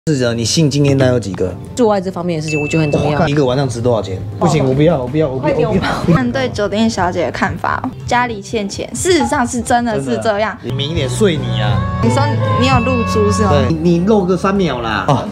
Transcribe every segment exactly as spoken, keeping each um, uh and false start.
是的，你性经验大概有几个？ 做爱这方面的事情，我觉得很重要。 一个晚上值多少钱？不行，我不要，我不要，我不要，我不要。 看对酒店小姐的看法，家里欠钱，事实上是真的是这样。 你明年睡你啊！ 你说你有露珠是吗？ 对，你露个三秒啦。哦。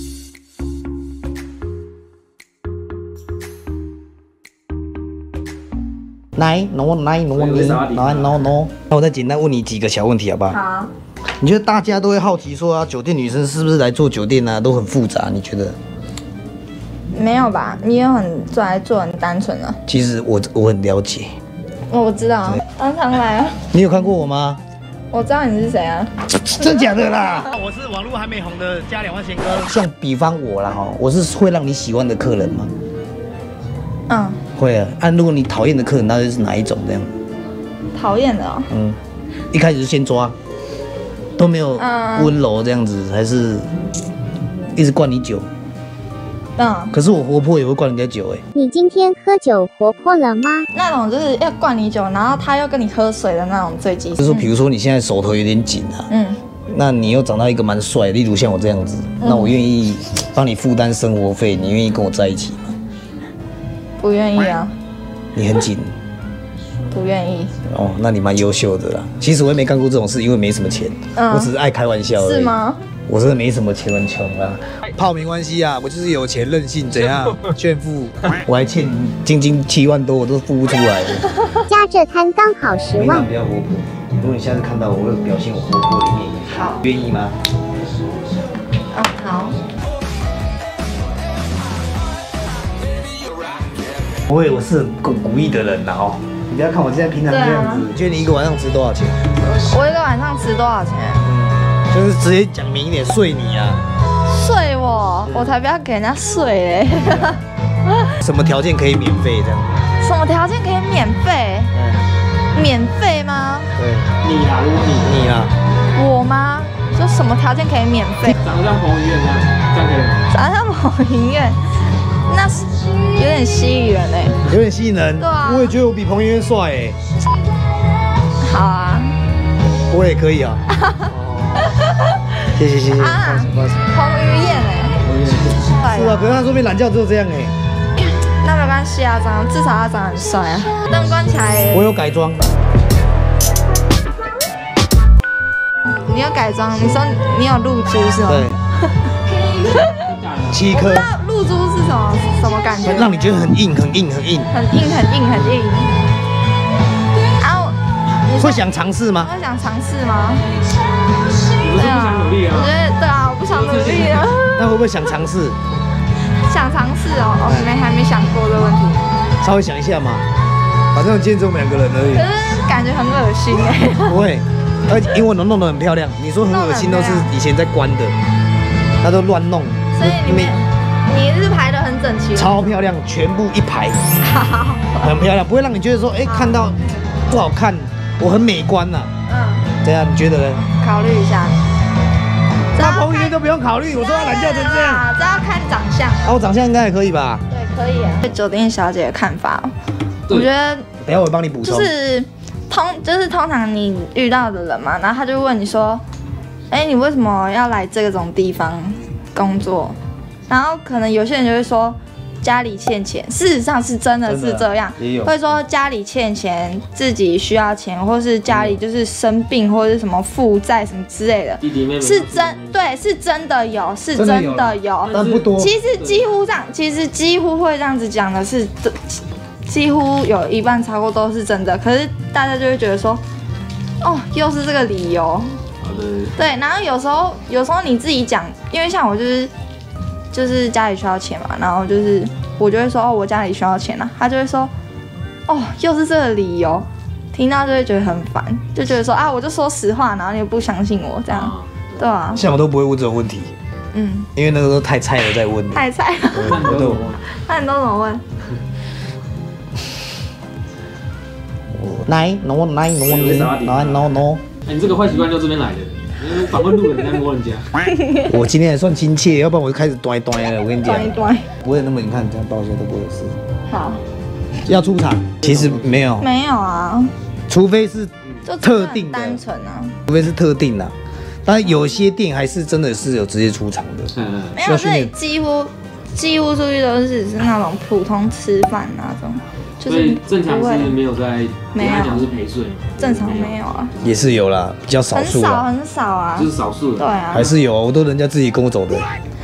来，no，来，no，你，来，no no。那我再简单问你几个小问题好不好？ 好。 你觉得大家都会好奇说啊，酒店女生是不是来做酒店啊，都很复杂？你觉得？ 没有吧？你也很做来做很单纯啊。 其实我我很了解。 我知道，常常来啊。 你有看过我吗？ 我知道你是谁啊。 真假的啦？我是网络还没红的加两万贤哥。像比方我啦哈，我是会让你喜欢的客人吗？ 嗯。 会啊。按、啊、如果你讨厌的客人，那就是哪一种这样？ 讨厌的哦。 嗯。一开始就先抓。都没有温柔这样子，还是一直灌你酒。嗯，可是我活泼也会灌人家酒哎。 你今天喝酒活泼了吗？ 那种就是要灌你酒，然后他又跟你喝水的那种最激。 就是说，比如说你现在手头有点紧啊，嗯，那你又找到一个蛮帅，例如像我这样子，嗯、那我愿意帮你负担生活费，你愿意跟我在一起吗？ 不愿意啊。 你很紧。 不愿意哦，那你蛮优秀的啦。其实我也没干过这种事，因为没什么钱，嗯、我只是爱开玩笑而已。 是吗？ 我真的没什么钱，很穷啊。泡没关系啊，我就是有钱任性，怎样炫富？我还欠晶晶七万多，我都付不出来的。 加这摊刚好十万。 不要活泼，如果你下次看到我，会表现我活泼的一面。 好， 愿意吗？ 嗯，好。 不会，我是很古古意的人呐哦。你不要看我现在平常这样子，你觉得你一个晚上值多少钱？ 我一个晚上值多少钱？ 嗯，就是直接讲明一点，睡你啊。 睡我？我才不要给人家睡嘞。 什么条件可以免费这样？ 什么条件可以免费？嗯，免费吗？ 对，你啦，如果你你啦， 我吗？就什么条件可以免费？ 长得像彭于晏这样，这样可以吗？ 长得像彭于晏。那是有点吸引人哎， 有点吸引人。 对啊， 我也觉得我比彭于晏帅哎。 好啊， 我也可以啊。谢谢谢谢。 啊，彭于晏哎。是啊，可是他说明懒觉只有这样哎。 那没关系啊，长至少他长很帅啊。灯关起来。 我有改装。 你有改装？你说你有露珠是吗？ 对。七颗。 露珠是什么？什么感觉？ 让你觉得很硬，很硬，很硬。 很硬，很硬，很硬。啊， 会想尝试吗？ 会想尝试吗？ 对啊，我觉得对啊，我不想努力啊。 那会不会想尝试？ 想尝试哦，我没还没想过这个问题。 稍微想一下嘛，反正今天只有我们两个人而已。 可是感觉很恶心哎。 不会，而且因为我能弄得很漂亮。你说很恶心都是以前在关的，他都乱弄。 所以你们你是排得很整齐， 超漂亮，全部一排，很漂亮，不会让你觉得说，哎，看到不好看，我很美观呐。嗯，这样你觉得呢？ 考虑一下。 那彭于晏都不用考虑，我说他懒觉成这样， 这要看长相。 啊，我长相应该也可以吧？ 对，可以啊。对酒店小姐的看法，我觉得， 等下我帮你补充。 就是通，就是通常你遇到的人嘛，然后他就问你说，哎，你为什么要来这种地方工作？然后可能有些人就会说家里欠钱，事实上是真的是这样，会说家里欠钱，自己需要钱，或是家里就是生病或者是什么负债什么之类的， 弟弟妹妹是真对，是真的有，是真的有， 但不多。 其实几乎这样，其实几乎会这样子讲的是，几乎有一半超过都是真的，可是大家就会觉得说，哦，又是这个理由。对，然后有时候有时候你自己讲，因为像我就是。就是家里需要钱嘛，然后就是我就会说哦，我家里需要钱啊，他就会说哦，又是这个理由，听到就会觉得很烦，就觉得说啊，我就说实话，然后你又不相信我这样，对啊。 像我都不会问这种问题，嗯，因为那个都太菜了在问。 太菜了。 我都。 那你都怎么问？ 来，no，来，no，来，no no。 哎，你这个坏习惯就这边来的。访问路人在摸人家， 我今天也算亲切，要不然我就开始端一端了。我跟你讲， 端一端， 不会那么你看这样到时候都不会有事。 好， 要出场，其实没有， 没有啊， 除非是特定的， 单纯啊， 除非是特定的， 但有些店还是真的是有直接出场的， 嗯嗯， 没有，这里几乎几乎出去都是是那种普通吃饭那种，就是正常是没有在， 没有讲是陪睡， 正常没有啊， 也是有啦，比较少很数啦， 少很少啊， 就是少数， 对啊， 还是有，我都人家自己跟我走的。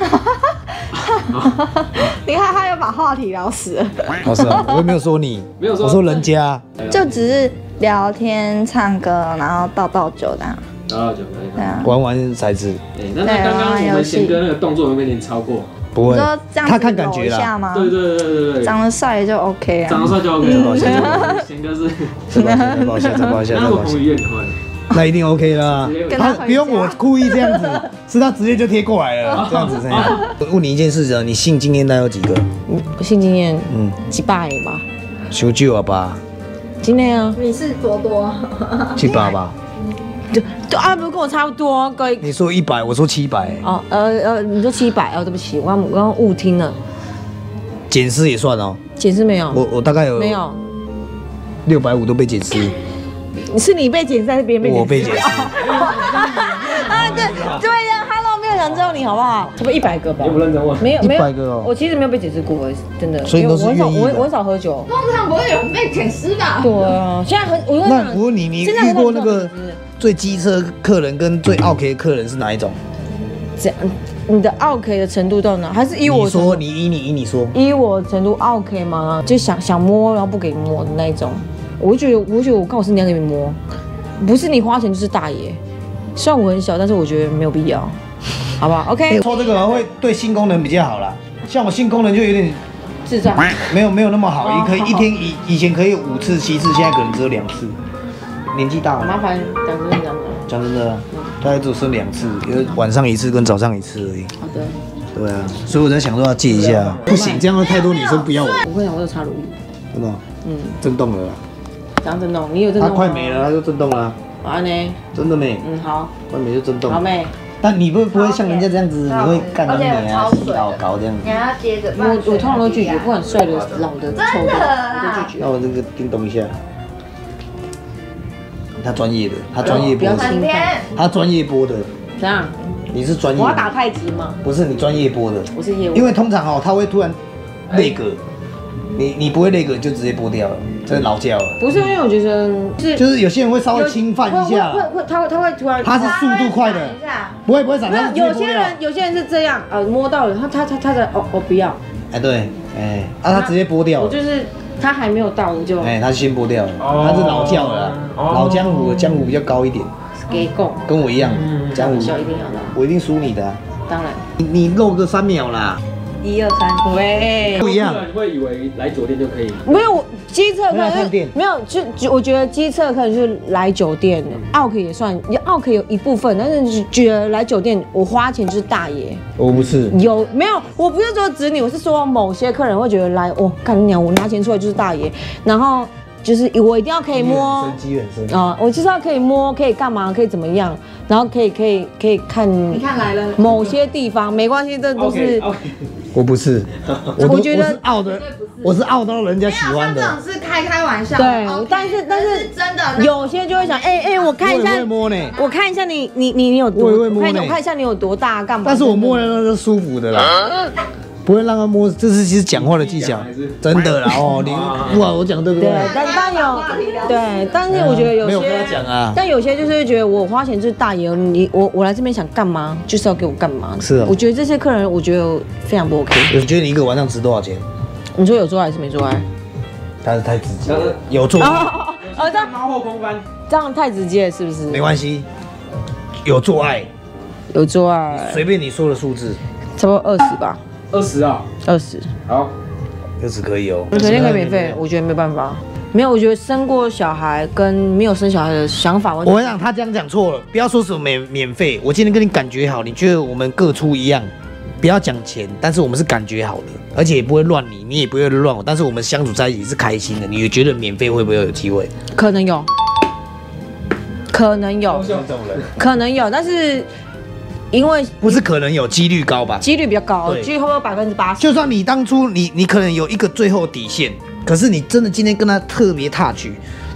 你看他又把话题聊死了， 哦是啊，我也没有说你， 没有说， 我说人家， 就只是聊天、唱歌，然后倒倒酒这样。 倒倒酒， 对啊。 玩玩骰子。 对，那那刚刚我们贤哥那个动作有没有点超过？ 不会， 你说这样他看感觉啦。 对对对对对， 长得帅就 OK 啊。 长得帅就 OK 了。贤哥是。 再抱一下，再抱一下，再抱一下。 那我彭于晏可以。 那一定 OK 啦，他不用我故意这样子，是他直接就贴过来了，这样子这样。我问你一件事情，你性经验大概有几个？ 性经验， 嗯， 几百吧。 修旧啊吧？ 今天啊， 你是多多？ 七八吧？ 就就啊，不是跟我差不多，各位。 你说一百，我说七百。 哦，呃呃，你说七百哦，对不起，我刚我刚误听了。 检视也算哦。 检视没有？ 我我大概有没有。 六百五都被检视。 是你被检视还是别人被检视？ 我被检视。 啊，对对呀 ，Hello， 没有人知道你好不好？差不多一百个吧。 你不认真问？ 没有没有， 一百个哦。 我其实没有被检视过，真的。 所以都是愿意的。 我我很少喝酒。 通常不会有人被检视吧？ 对啊，现在很我那我问你，你遇过那个最机车客人跟最 OK 的客人是哪一种？ 这样，你的 OK 的程度到哪？还是以我你说，你以你以你说， 以我程度 OK 吗？就想想摸，然后不给摸的那一种。我就觉得，我就觉得我看我身体要给你摸。不是你花钱就是大爷，虽然我很小，但是我觉得没有必要，好不好 ？OK。 抽这个会对性功能比较好啦，像我性功能就有点智障， 没有没有那么好，也可以一天以以前可以五次七次，现在可能只有两次，年纪大了。 麻烦讲真的讲真的。 讲真的，大概只有剩两次，因为晚上一次跟早上一次而已。 好的。 对啊，所以我在想说要借一下，不行，这样太多女生不要我。 我会讲我有插乳液。 真的？ 嗯。 震动了。 讲震动，你有震动吗？ 它快没了，它就震动了。 好呢。 真的没？ 嗯，好。 快没就震动。 好没。 但你不不会像人家这样子，你会干你啊，洗澡搞这样子。 你要接着。 我我通常都拒绝，不管帅的、老的、丑的，我都拒绝。 那我这个叮咚一下。他专业的，他专业播的。他专业播的。 怎样？ 你是专业。 我要打太极吗？ 不是，你专业播的。 我是业务。 因为通常哦，他会突然那个。你你不会那个就直接剥掉了，这是老教了。 不是因为我觉得是就是有些人会稍微侵犯一下， 会会他会他会突然， 他是速度快的，不会不会闪，他有些人有些人是这样，呃，摸到了他他他他的哦哦不要， 哎对，哎啊他直接剥掉了， 我就是他还没有到我就， 哎他先剥掉了，他是老教了，老江湖的江湖比较高一点， 给够， 跟我一样，江湖一定要的， 我一定输你的， 当然， 你你漏个三秒啦。 一二三，喂， 不一样， 你会以为来酒店就可以？ 没有，机测客人没有，就就我觉得机测客人就是来酒店，O K 也算，O K有一部分，但是觉得来酒店我花钱就是大爷。 我不是， 有没有？我不是说指你，我是说某些客人会觉得来，哦，干娘，我拿钱出来就是大爷，然后就是我一定要可以摸， 机缘深啊，我就是要可以摸，可以干嘛，可以怎么样，然后可以可以可以看， 你看来了， 某些地方没关系，这都是。 我不是， 我我觉得我是傲的，我是傲到人家喜欢的。 这种是开开玩笑。 对，但是但是真的， 有些就会想，哎哎，我看一下，我看一下你你你你有多，我看一下我看一下你有多大，干嘛？ 但是我摸了那是舒服的啦，不会让他摸，这是其实讲话的技巧，真的啦哦，你哇，我讲对不对？ 对，但但有对，但是我觉得有些没有跟他讲啊， 但有些就是觉得我花钱就是大爷，你我我来这边想干嘛，就是要给我干嘛。 是啊， 我觉得这些客人，我觉得非常不 OK。 我觉得你一个晚上值多少钱？ 你说有做爱还是没做爱？ 他是太直接了，有做爱。 哦，这样猫后空翻， 这样太直接是不是？ 没关系，有做爱， 有做爱， 随便你说的数字， 差不多二十吧。 二十啊， 二十。 好， 二十可以哦。 肯定可以免费，我觉得没办法。没有，我觉得生过小孩跟没有生小孩的想法， 我跟你讲，他这样讲错了，不要说什么免免费。我今天跟你感觉好，你觉得我们各出一样，不要讲钱，但是我们是感觉好的，而且也不会乱你，你也不会乱我，但是我们相处在一起是开心的。你觉得免费会不会有机会？ 可能有，可能有，可能有，但是。因为不是可能有几率高吧？ 几率比较高，几率会不会百分之八十？ 就算你当初你你可能有一个最后底线，可是你真的今天跟他特别 touch，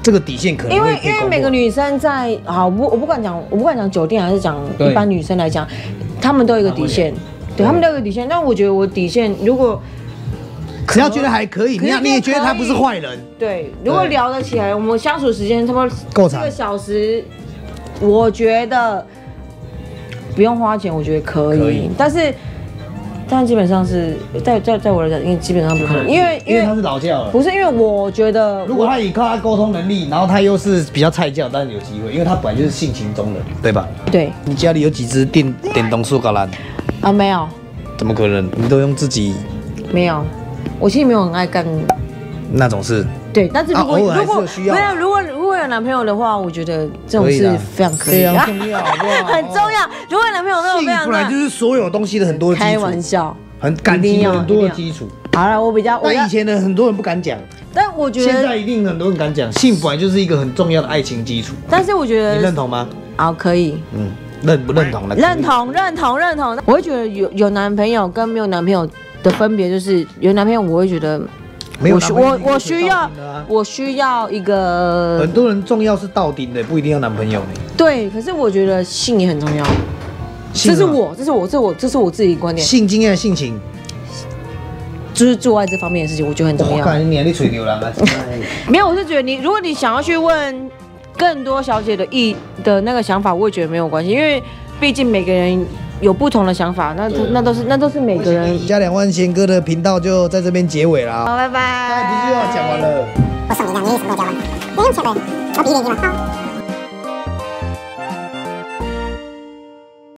这个底线可能因为会可以攻破因为每个女生在好，我不我不管讲，我不管讲酒店还是讲对一般女生来讲，她们都有一个底线，对，她们都有一个底线。但我觉得我底线如果只要觉得还可以， 可是你你也觉得他不是坏人， 对，如果聊得起来，我们相处时间差不多够长一个小时，我觉得不用花钱，我觉得可以。 可以但是，但基本上是在在在我来讲，因为基本上不可能，因为因为他是老教了。 不是因为我觉得， 如果他依靠他沟通能力，然后他又是比较菜教，当然有机会，因为他本来就是性情中人，对吧？ 对你家里有几只电电动树橄榄？ 啊没有怎么可能？你都用自己没有，我其实没有很爱干。 那种事？ 对，但是如果、 啊偶尔还如果是有需要没有，如果如果有男朋友的话，我觉得这种事可以啦非常可以， 非常重要，好不好？ 很重要。如果有男朋友，那种非常性本来就是所有东西的很多的基开础， 玩笑。 很感一定要情的很多一定要的基础。 好了，我比较，我比较但以前的很多人不敢讲， 但我觉现在得， 一定很多人敢讲。性本来就是一个很重要的爱情基础， 但是我觉你得， 认同吗？ 好，可以。 嗯，认不认同呢？ 认同，认同，认同。我会觉得有有男朋友跟没有男朋友的分别，就是有男朋友，我会觉得没有我需我男朋友你就我需要到顶了啊我需要一个很多人重要是到顶的，不一定要男朋友呢。 对，可是我觉得性也很重要。 性啊这是我，这是我，这是我，这是我自己的观点， 性经验、性情， 就是做爱这方面的事情，我觉得很重要。 我看你你吹牛郎啊！ 没有，我是觉得你，如果你想要去问更多小姐的意的那个想法，我也觉得没有关系，因为毕竟每个人有不同的想法，那那都是那都是每个人。 加两万贤哥的频道就在这边结尾了啊！ 好，拜拜。 哎，不是又要讲完了？ 我送你两年什么都交完，不用钱的，我比你嘛好。